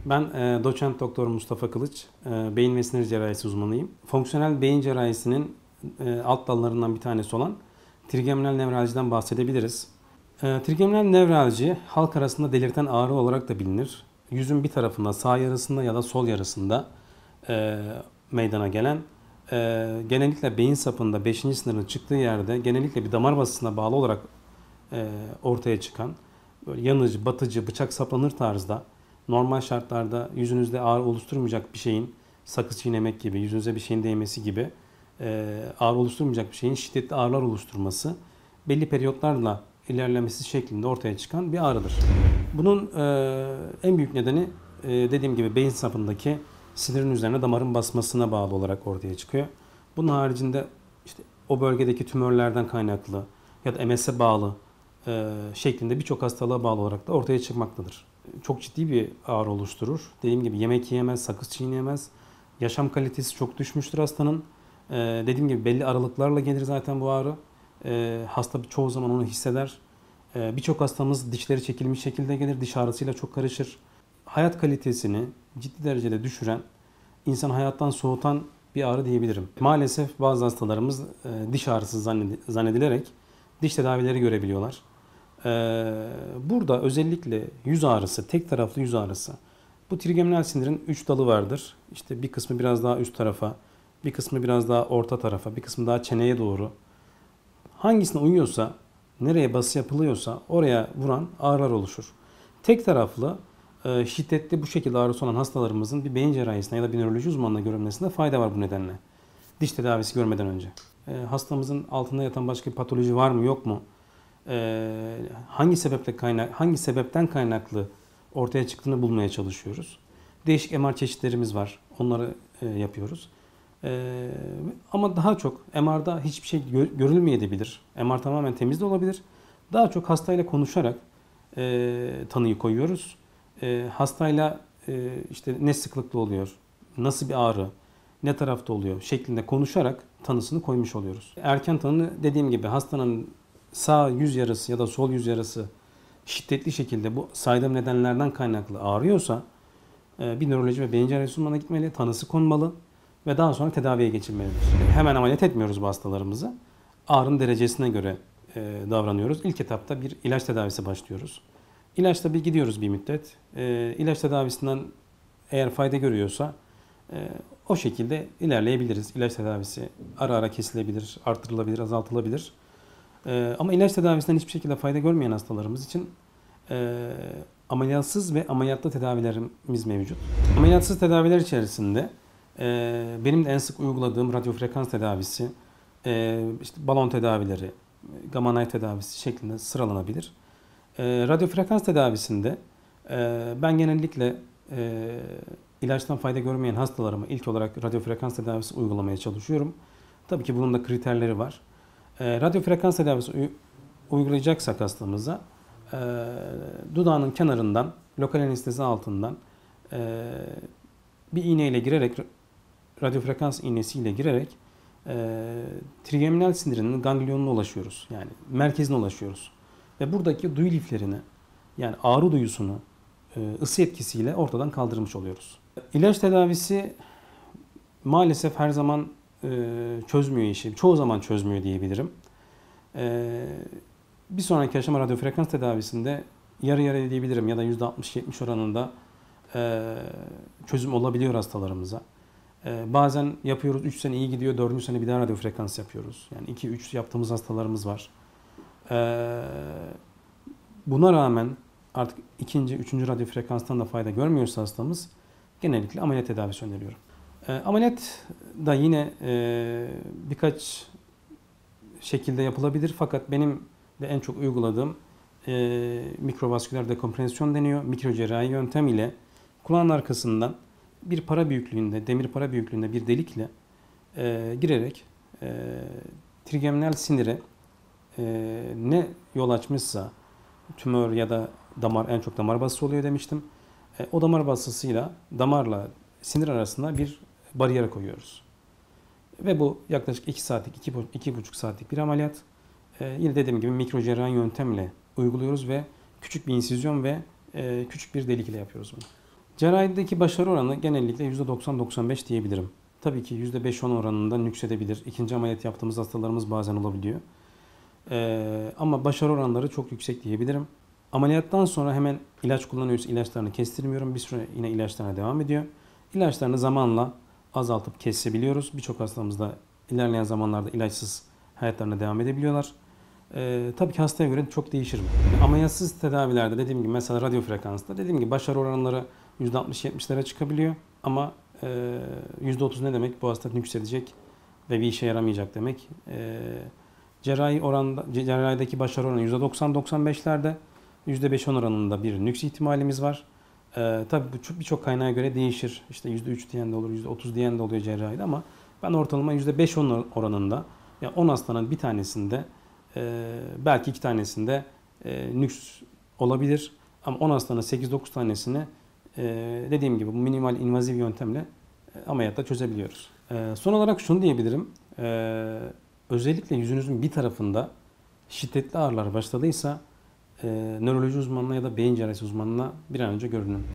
Ben doçent doktor Mustafa Kılıç, beyin ve sinir cerrahisi uzmanıyım. Fonksiyonel beyin cerrahisinin alt dallarından bir tanesi olan trigeminal nevraljiden bahsedebiliriz. Trigeminal nevralji halk arasında delirten ağrı olarak da bilinir. Yüzün bir tarafında, sağ yarısında ya da sol yarısında meydana gelen, genellikle beyin sapında 5. sınırın çıktığı yerde genellikle bir damar basısına bağlı olarak ortaya çıkan, böyle yanıcı, batıcı, bıçak saplanır tarzda, normal şartlarda yüzünüzde ağrı oluşturmayacak bir şeyin, sakız çiğnemek gibi, yüzünüze bir şeyin değmesi gibi ağrı oluşturmayacak bir şeyin şiddetli ağrılar oluşturması, belli periyotlarla ilerlemesi şeklinde ortaya çıkan bir ağrıdır. Bunun en büyük nedeni dediğim gibi beyin sapındaki sinirin üzerine damarın basmasına bağlı olarak ortaya çıkıyor. Bunun haricinde işte o bölgedeki tümörlerden kaynaklı ya da MS'e bağlı şeklinde birçok hastalığa bağlı olarak da ortaya çıkmaktadır. Çok ciddi bir ağrı oluşturur. Dediğim gibi yemek yiyemez, sakız çiğneyemez. Yaşam kalitesi çok düşmüştür hastanın. Dediğim gibi belli aralıklarla gelir zaten bu ağrı. Hasta çoğu zaman onu hisseder. Birçok hastamız dişleri çekilmiş şekilde gelir. Diş ağrısıyla çok karışır. Hayat kalitesini ciddi derecede düşüren, insanı hayattan soğutan bir ağrı diyebilirim. Maalesef bazı hastalarımız diş ağrısı zannedilerek diş tedavileri görebiliyorlar. Burada özellikle yüz ağrısı, tek taraflı yüz ağrısı. Bu trigeminal sinirin 3 dalı vardır. İşte bir kısmı biraz daha üst tarafa, bir kısmı biraz daha orta tarafa, bir kısmı daha çeneye doğru. Hangisine uyuyorsa, nereye bası yapılıyorsa oraya vuran ağrılar oluşur. Tek taraflı, şiddetli bu şekilde ağrısı olan hastalarımızın bir beyin cerrahisine ya da bir nöroloji uzmanına görülmesinde fayda var bu nedenle. Diş tedavisi görmeden önce. Hastamızın altında yatan başka bir patoloji var mı yok mu? Hangi sebepten kaynaklı ortaya çıktığını bulmaya çalışıyoruz. Değişik MR çeşitlerimiz var. Onları yapıyoruz. Ama daha çok MR'da hiçbir şey görülmeyebilir. MR tamamen temiz de olabilir. Daha çok hastayla konuşarak tanıyı koyuyoruz. Hastayla işte ne sıklıkta oluyor, nasıl bir ağrı, ne tarafta oluyor şeklinde konuşarak tanısını koymuş oluyoruz. Erken tanı dediğim gibi hastanın sağ yüz yarısı ya da sol yüz yarısı şiddetli şekilde bu saydığım nedenlerden kaynaklı ağrıyorsa bir nöroloji ve beyin cerrahisi uzmanına gitmeli, tanısı konmalı ve daha sonra tedaviye geçilmelidir. Hemen ameliyat etmiyoruz bu hastalarımızı. Ağrının derecesine göre davranıyoruz. İlk etapta bir ilaç tedavisi başlıyoruz. İlaçla bir gidiyoruz bir müddet. İlaç tedavisinden eğer fayda görüyorsa o şekilde ilerleyebiliriz. İlaç tedavisi ara ara kesilebilir, artırılabilir, azaltılabilir. Ama ilaç tedavisinden hiçbir şekilde fayda görmeyen hastalarımız için ameliyatsız ve ameliyatlı tedavilerimiz mevcut. Ameliyatsız tedaviler içerisinde benim de en sık uyguladığım radyofrekans tedavisi, işte balon tedavileri, gamma knife tedavisi şeklinde sıralanabilir. Radyofrekans tedavisinde ben genellikle ilaçtan fayda görmeyen hastalarıma ilk olarak radyofrekans tedavisi uygulamaya çalışıyorum. Tabii ki bunun da kriterleri var. Radyofrekans tedavisi uygulayacaksak hastamıza dudağının kenarından, lokal anestezi altından bir iğneyle girerek, radyofrekans iğnesiyle girerek trigeminal sinirinin ganglionuna ulaşıyoruz. Yani merkezine ulaşıyoruz. Ve buradaki duyu liflerini, yani ağrı duyusunu ısı etkisiyle ortadan kaldırmış oluyoruz. İlaç tedavisi maalesef her zaman çözmüyor işi. Çoğu zaman çözmüyor diyebilirim. Bir sonraki aşama radyofrekans tedavisinde yarı yarıya diyebilirim ya da %60-70 oranında çözüm olabiliyor hastalarımıza. Bazen yapıyoruz 3 sene iyi gidiyor, 4. sene bir daha radyofrekans yapıyoruz. Yani 2-3 yaptığımız hastalarımız var. Buna rağmen artık 2. 3. radyofrekanstan da fayda görmüyorsa hastamız genellikle ameliyat tedavisi öneriyorum. Ameliyat da yine birkaç şekilde yapılabilir fakat benim de en çok uyguladığım mikrovasküler dekompresyon deniyor. Mikrocerrahi yöntem ile kulağın arkasından bir para büyüklüğünde, demir para büyüklüğünde bir delikle girerek trigeminal sinire ne yol açmışsa tümör ya da damar, en çok damar basısı oluyor demiştim. O damar basısıyla damarla sinir arasında bir bariyer koyuyoruz. Ve bu yaklaşık 2 saatlik, 2,5 saatlik bir ameliyat. Yine dediğim gibi mikrocerrahi yöntemle uyguluyoruz ve küçük bir insizyon ve küçük bir delik ile yapıyoruz bunu. Cerrahideki başarı oranı genellikle %90-95 diyebilirim. Tabii ki %5-10 oranında nüksedebilir. İkinci ameliyat yaptığımız hastalarımız bazen olabiliyor. Ama başarı oranları çok yüksek diyebilirim. Ameliyattan sonra hemen ilaç kullanıyoruz. İlaçlarını kestirmiyorum. Bir süre yine ilaçlarına devam ediyor. İlaçlarını zamanla azaltıp kesebiliyoruz. Birçok hastamızda ilerleyen zamanlarda ilaçsız hayatlarına devam edebiliyorlar. Tabii ki hastaya göre çok değişir. Ameliyatsız tedavilerde dediğim gibi mesela radyo frekansta dediğim gibi başarı oranları %60-70'lere çıkabiliyor. Ama %30 ne demek? Bu hasta nüksedecek ve bir işe yaramayacak demek. Cerrahideki başarı oranı %90-95'lerde, %5-10 oranında bir nüks ihtimalimiz var. Tabii bu birçok kaynağa göre değişir. İşte %3 diyen de olur, %30 diyen de oluyor cerrahide ama ben ortalama %5-10 oranında, ya 10 hastanın bir tanesinde belki 2 tanesinde nüks olabilir. Ama 10 hastanın 8-9 tanesini dediğim gibi bu minimal invaziv yöntemle ameliyatta çözebiliyoruz. Son olarak şunu diyebilirim. Özellikle yüzünüzün bir tarafında şiddetli ağrılar başladıysa nöroloji uzmanına ya da beyin cerrahisi uzmanına bir an önce görünün.